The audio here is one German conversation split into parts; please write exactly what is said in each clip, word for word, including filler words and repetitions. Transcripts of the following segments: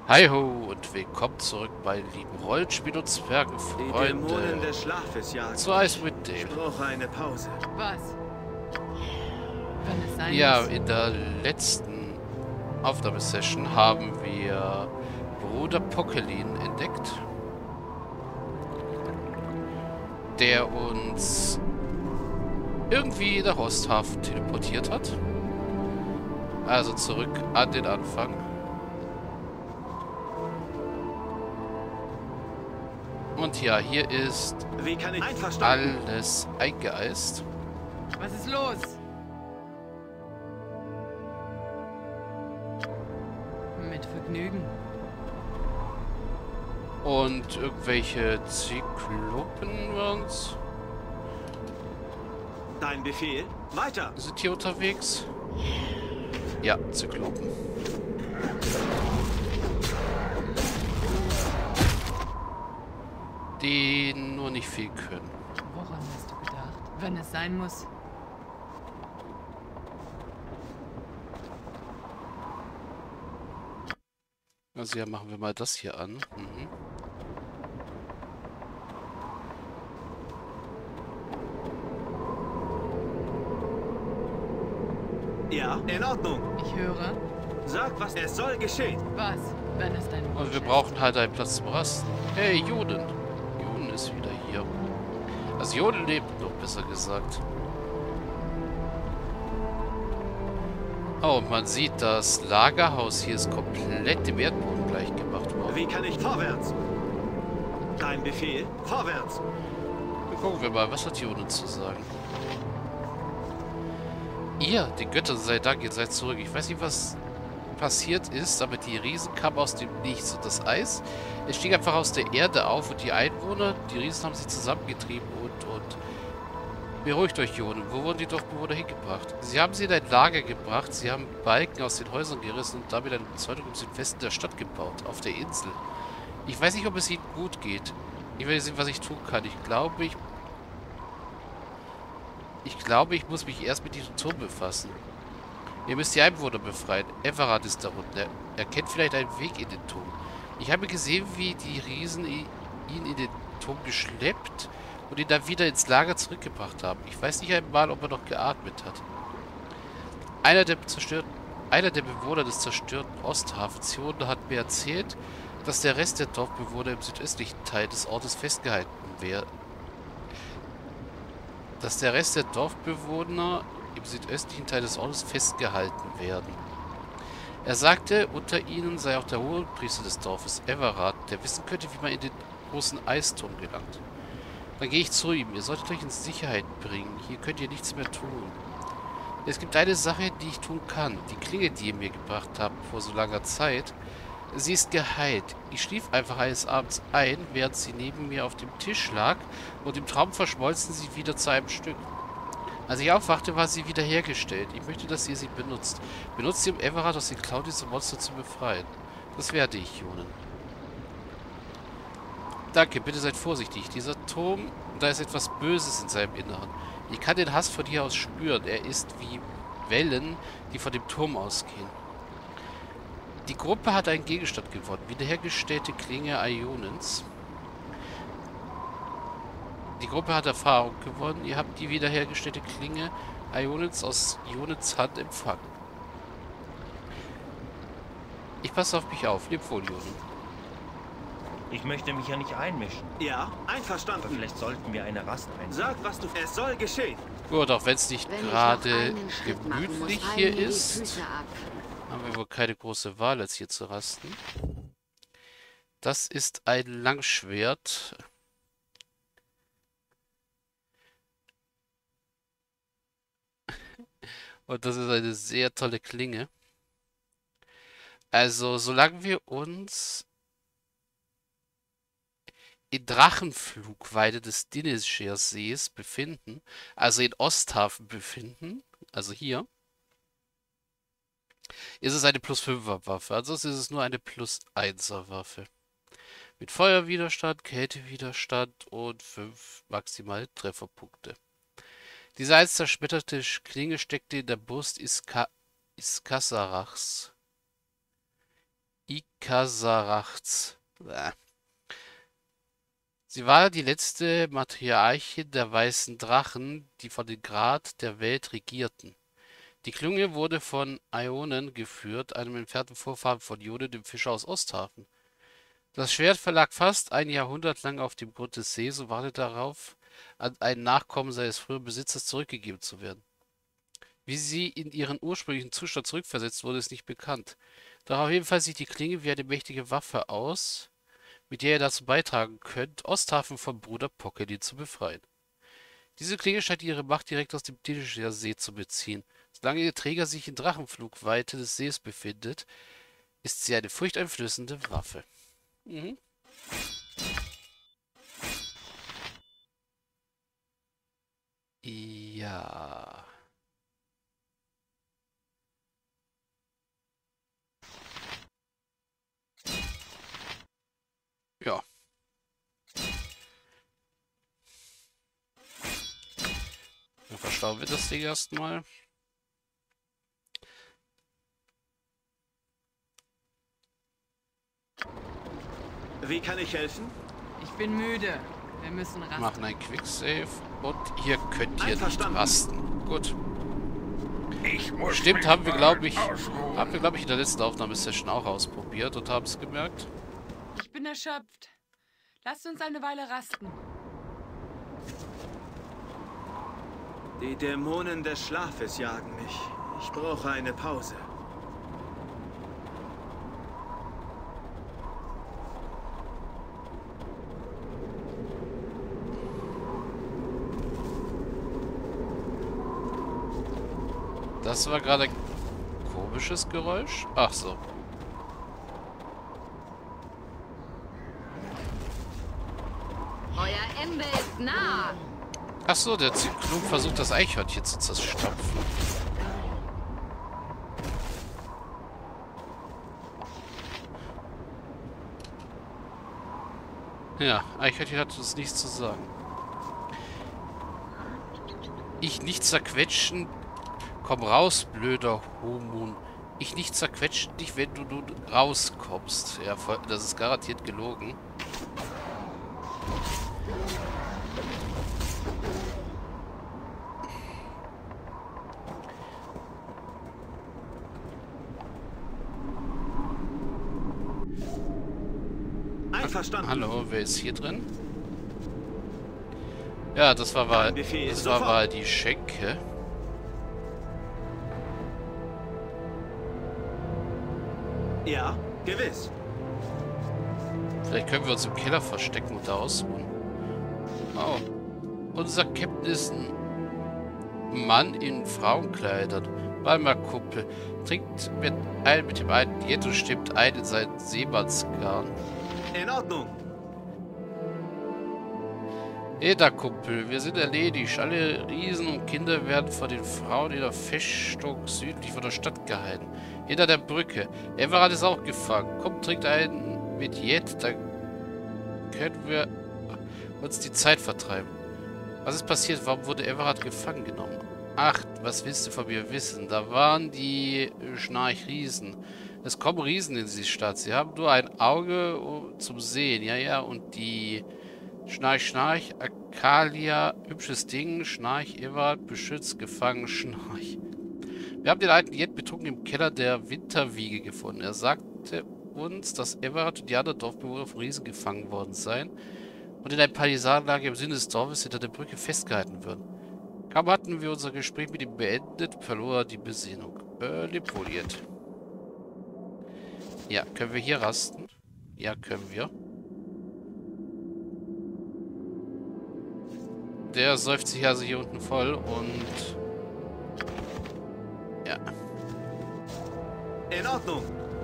Hi ho und willkommen zurück bei lieben Rollenspiel- und Die Dämonen Zwergenfreunde des Schlafes jagen zu mich. Icewind Dale. Ich brauche eine Pause. Was? Wenn es sein Ja, muss. in der letzten Aufnahmesession haben wir Bruder Pokelin entdeckt, der uns irgendwie nach Osthafen teleportiert hat. Also zurück an den Anfang. Und ja, hier ist Wie kann ich einverstanden? alles eingeeist. Was ist los? Mit Vergnügen. Und irgendwelche Zyklopen waren's. Dein Befehl? Weiter! Sind hier unterwegs? Ja, Zyklopen. Die nur nicht viel können. Woran hast du gedacht? Wenn es sein muss. Also ja, machen wir mal das hier an. Mhm. Ja, in Ordnung. Ich höre. Sag, was es soll geschehen. Was? Wenn es dein Und Wunsch wir ist. brauchen halt einen Platz zum Rasten. Hey, Joden. Joden ist wieder hier. Also Joden lebt noch, besser gesagt. Oh, und man sieht, das Lagerhaus hier ist komplett dem Erdboden gleich gemacht worden. Wie kann ich vorwärts? Dein Befehl? Vorwärts! Dann gucken wir mal, was hat Joden zu sagen. Ihr, die Götter sei Dank, ihr seid zurück. Ich weiß nicht, was passiert ist, aber die Riesen kamen aus dem Nichts. Und das Eis, es stieg einfach aus der Erde auf und die Einwohner, die Riesen haben sich zusammengetrieben und, und beruhigt euch, Jonen. Wo wurden die Dorfbewohner hingebracht? Sie haben sie in ein Lager gebracht, sie haben Balken aus den Häusern gerissen und damit eine Bezeugung im Südwesten der Stadt gebaut, auf der Insel. Ich weiß nicht, ob es ihnen gut geht. Ich werde sehen, was ich tun kann. Ich glaube, ich... Ich glaube, ich muss mich erst mit diesem Turm befassen. Ihr müsst die Einwohner befreien. Everard ist darunter. Er kennt vielleicht einen Weg in den Turm. Ich habe gesehen, wie die Riesen ihn in den Turm geschleppt und ihn dann wieder ins Lager zurückgebracht haben. Ich weiß nicht einmal, ob er noch geatmet hat. Einer der zerstörten, einer der Bewohner des zerstörten Osthafens Joden hat mir erzählt, dass der Rest der Dorfbewohner im südöstlichen Teil des Ortes festgehalten wäre. Dass der Rest der Dorfbewohner im südöstlichen Teil des Ortes festgehalten werden. Er sagte, unter ihnen sei auch der Hohepriester des Dorfes, Everard, der wissen könnte, wie man in den großen Eisturm gelangt. Dann gehe ich zu ihm. Ihr solltet euch in Sicherheit bringen. Hier könnt ihr nichts mehr tun. Es gibt eine Sache, die ich tun kann. Die Klinge, die ihr mir gebracht habt vor so langer Zeit, sie ist geheilt. Ich schlief einfach eines Abends ein, während sie neben mir auf dem Tisch lag, und im Traum verschmolzen sie wieder zu einem Stück. Als ich aufwachte, war sie wiederhergestellt. Ich möchte, dass ihr sie benutzt. Benutzt sie, um Everard aus den Klauen dieser Monster zu befreien. Das werde ich, Jonen. Danke, bitte seid vorsichtig. Dieser Turm, da ist etwas Böses in seinem Inneren. Ich kann den Hass von hier aus spüren. Er ist wie Wellen, die von dem Turm ausgehen. Die Gruppe hat einen Gegenstand gewonnen. Wiederhergestellte Klinge Ionens. Die Gruppe hat Erfahrung gewonnen. Ihr habt die wiederhergestellte Klinge Ionens aus Ionens Hand empfangen. Ich passe auf mich auf. Leb wohl, Jonen. Ich möchte mich ja nicht einmischen. Ja, Aber einverstanden. vielleicht sollten wir eine Rast einlegen. Sag, was du... Es soll geschehen. Gut, auch wenn es nicht Wenn ich noch gerade einen Schritt machen muss, gemütlich fallen hier mir die ist, Füße ab. haben wir wohl keine große Wahl, als hier zu rasten. Das ist ein Langschwert. Und das ist eine sehr tolle Klinge. Also, solange wir uns in Drachenflugweite des Dinneschersees befinden, also in Osthafen befinden, also hier, ist es eine plus fünfer Waffe. Ansonsten ist es nur eine plus einser Waffe. Mit Feuerwiderstand, Kältewiderstand und fünf maximal Trefferpunkte. Diese einst zerschmetterte Klinge steckte in der Brust Iska Iskasarachs. Ikasarachts. Bäh. Sie war die letzte Matriarchin der Weißen Drachen, die von den Grat der Welt regierten. Die Klunge wurde von Aeonen geführt, einem entfernten Vorfahren von Jode, dem Fischer aus Osthafen. Das Schwert verlag fast ein Jahrhundert lang auf dem Grund des Sees und wartete darauf, an einen Nachkommen seines früheren Besitzers zurückgegeben zu werden. Wie sie in ihren ursprünglichen Zustand zurückversetzt wurde, ist nicht bekannt. Doch auf jeden Fall sieht die Klinge wie eine mächtige Waffe aus, mit der ihr dazu beitragen könnt, Osthafen vom Bruder Pokelin zu befreien. Diese Klinge scheint ihre Macht direkt aus dem Dinnischer See zu beziehen. Solange ihr Träger sich in Drachenflugweite des Sees befindet, ist sie eine furchteinflößende Waffe. Mhm. Ja. Ja. Dann verstauen wir das Ding erstmal. Wie kann ich helfen? Ich bin müde. Wir müssen rasten. Machen ein Quicksave. Und hier könnt ihr nicht Einverstanden. rasten. Gut. Ich muss Stimmt, mich haben wir, mal glaube ich, ausruhen. haben wir, glaube ich, in der letzten Aufnahmesession auch ausprobiert und haben es gemerkt. Ich bin erschöpft. Lasst uns eine Weile rasten. Die Dämonen des Schlafes jagen mich. Ich brauche eine Pause. Das war gerade ein komisches Geräusch. Ach so. Euer Ende ist nah. Ach so, der Zyklon versucht das Eichhörnchen zu zerstopfen. Ja, Eichhörnchen hat uns nichts zu sagen. Ich nicht zerquetschen. Komm raus, blöder Humun. Ich nicht zerquetschen dich, wenn du nun rauskommst. Ja, voll- das ist garantiert gelogen. Einverstanden. Hallo, wer ist hier drin? Ja, das war mal, Befehl das war sofort. mal die Schenke. Ja, gewiss. Vielleicht können wir uns im Keller verstecken und da ausruhen. Oh. Unser Captain ist ein Mann in Frauenkleidern. Warte mal, Kumpel. Trinkt mit ein mit dem alten Jet und stimmt ein in seinen Seemannsgarn. In Ordnung. Eda, Kumpel, wir sind erledigt. Alle Riesen und Kinder werden von den Frauen in der Festung südlich von der Stadt gehalten. Hinter der Brücke. Everard ist auch gefangen. Kommt, trinkt einen mit Jet, dann können wir uns die Zeit vertreiben. Was ist passiert? Warum wurde Everard gefangen genommen? Ach, was willst du von mir wissen? Da waren die Schnarchriesen. Es kommen Riesen in diese Stadt. Sie haben nur ein Auge zum Sehen. Ja, ja, und die Schnarch, Schnarch, Akalia, hübsches Ding, Schnarch, Everard, beschützt, gefangen, Schnarch. Wir haben den alten Jet betrunken im Keller der Winterwiege gefunden. Er sagte uns, dass Everard und die anderen Dorfbewohner von Riesen gefangen worden seien und in ein Palisadenlager im Sinne des Dorfes hinter der Brücke festgehalten würden. Kaum hatten wir unser Gespräch mit ihm beendet, verlor er die Besinnung. Äh, Lepoliert. Ja, können wir hier rasten? Ja, können wir. Der säuft sich also hier unten voll und... Ja. In Ordnung.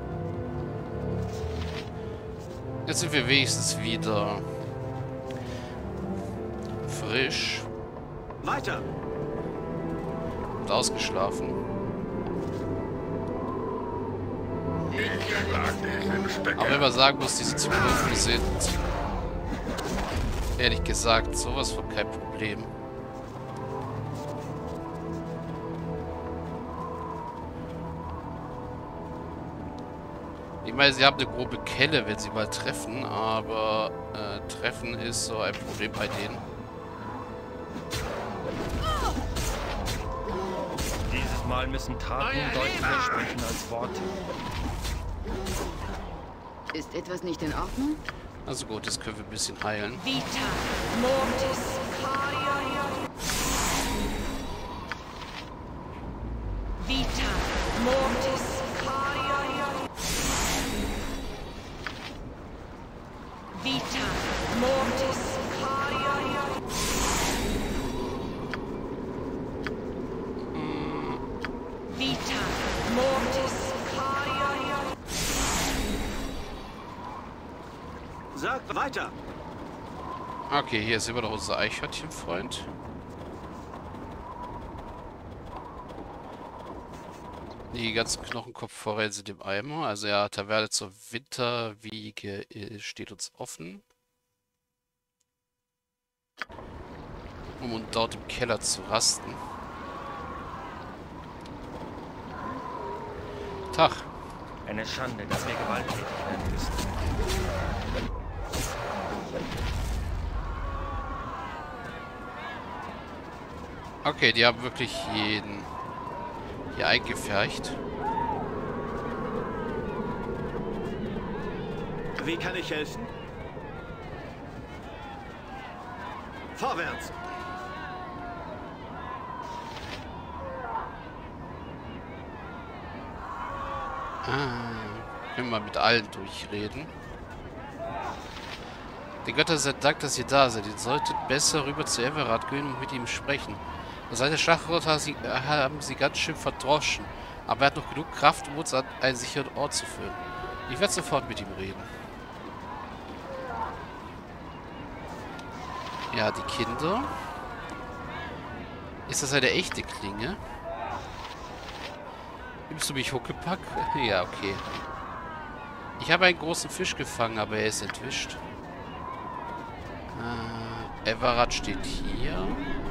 Jetzt sind wir wenigstens wieder frisch Weiter. und ausgeschlafen. Ich schlag diesen Stecker. Aber wenn man sagen muss, diese Zyklonen sind, ehrlich gesagt, sowas von kein Problem. Ich meine, sie haben eine grobe Kelle, wenn sie mal treffen, aber äh, Treffen ist so ein Problem bei denen. Dieses Mal müssen Taten deutlicher sprechen als Worte. Ist etwas nicht in Ordnung? Also gut, jetzt können wir ein bisschen heilen. Vita, Mortis, Vita, Mortis, Vita, Mortis, Vita, Mortis. Sag weiter. Okay, hier ist immer noch unser Eichhörnchenfreund. Die ganzen Knochenkopfvorräte sind im Eimer. Also ja, Taverne zur Winterwiege steht uns offen. Um dort im Keller zu rasten. Tag. Eine Schande, dass wir gewalttätig werden müssen. Okay, die haben wirklich jeden hier eingepfercht. Wie kann ich helfen? Vorwärts! Ah, können wir mit allen durchreden. Die Götter sind Dank, dass ihr da seid. Ihr solltet besser rüber zu Everard gehen und mit ihm sprechen. Seit der Schlacht haben sie ganz schön verdroschen. Aber er hat noch genug Kraft, um uns an einen sicheren Ort zu führen. Ich werde sofort mit ihm reden. Ja, die Kinder. Ist das eine echte Klinge? Nimmst du mich Huckepack? Ja, okay. Ich habe einen großen Fisch gefangen, aber er ist entwischt. Äh, Everard steht hier.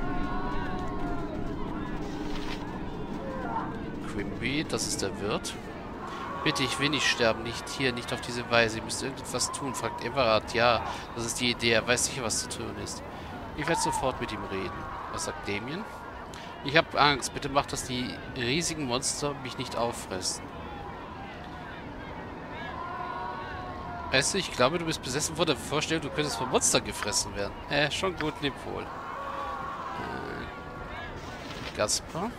Quimby, das ist der Wirt. Bitte, ich will nicht sterben, nicht hier, nicht auf diese Weise. Ihr müsst irgendetwas tun, fragt Everard. Ja, das ist die Idee, er weiß sicher, was zu tun ist. Ich werde sofort mit ihm reden. Was sagt Damien? Ich habe Angst, bitte macht, dass die riesigen Monster mich nicht auffressen. Weißt du, ich glaube, du bist besessen von der Vorstellung, du könntest von Monstern gefressen werden. Äh, schon gut, leb wohl. Äh, Gaspar?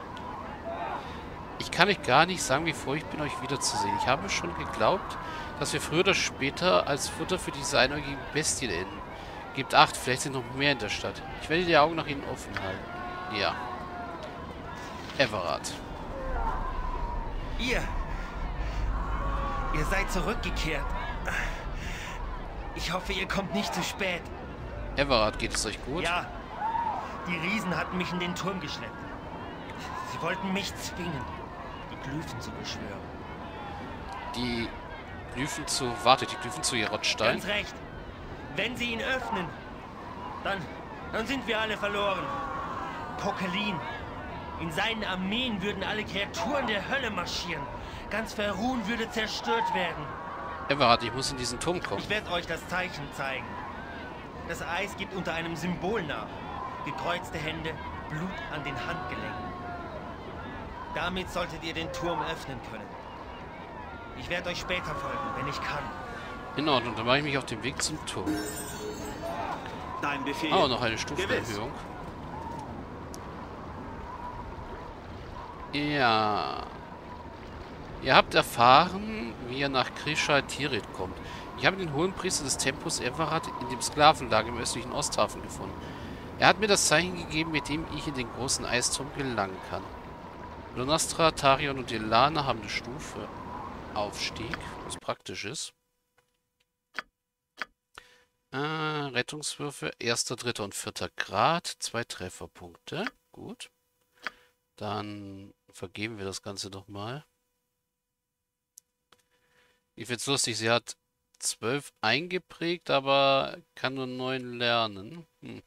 Ich kann euch gar nicht sagen, wie froh ich bin, euch wiederzusehen. Ich habe schon geglaubt, dass wir früher oder später als Futter für diese einäugigen Bestien enden. Gebt acht, vielleicht sind noch mehr in der Stadt. Ich werde die Augen nach ihnen offen halten. Ja. Everard. Ihr... Ihr seid zurückgekehrt. Ich hoffe, ihr kommt nicht zu spät. Everard, geht es euch gut? Ja. Die Riesen hatten mich in den Turm geschleppt. Sie wollten mich zwingen, die Glyphen zu beschwören. Die Glyphen zu... Wartet, die Glyphen zu Jerottstein? Ganz recht. Wenn sie ihn öffnen, dann, dann sind wir alle verloren. Pokelin. In seinen Armeen würden alle Kreaturen der Hölle marschieren. Ganz Verruhen würde zerstört werden. Everard, ich muss in diesen Turm kommen. Ich werde euch das Zeichen zeigen. Das Eis gibt unter einem Symbol nach. Gekreuzte Hände, Blut an den Handgelenken. Damit solltet ihr den Turm öffnen können. Ich werde euch später folgen, wenn ich kann. In Ordnung, dann mache ich mich auf den Weg zum Turm. Dein Befehl. Oh, noch eine Stufenerhöhung. Ja. Ihr habt erfahren, wie ihr nach Krisha Tirith kommt. Ich habe den Hohenpriester des Tempus Everard in dem Sklavenlager im östlichen Osthafen gefunden. Er hat mir das Zeichen gegeben, mit dem ich in den großen Eisturm gelangen kann. Lunastra, Tarion und Ilana haben eine Stufe Aufstieg, was praktisch ist. Äh, Rettungswürfe, erster, dritter und vierter Grad, zwei Trefferpunkte. Gut. Dann vergeben wir das Ganze doch mal. Ich finde es lustig, sie hat zwölf eingeprägt, aber kann nur neun lernen. Hm.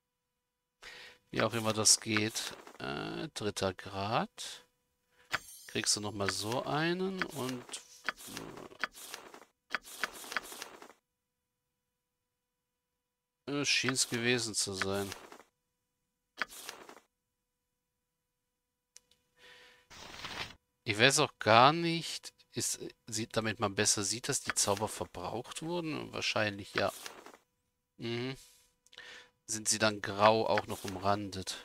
Wie auch immer das geht. Äh, dritter Grad. kriegst du nochmal so einen und... Äh, schien es gewesen zu sein. Ich weiß auch gar nicht, ist, sieht, damit man besser sieht, dass die Zauber verbraucht wurden? Wahrscheinlich ja. Mhm. Sind sie dann grau auch noch umrandet?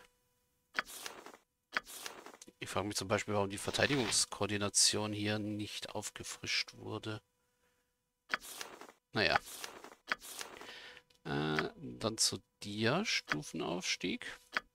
Ich frage mich zum Beispiel, warum die Verteidigungskoordination hier nicht aufgefrischt wurde. Naja. Äh, dann zu dir, Stufenaufstieg.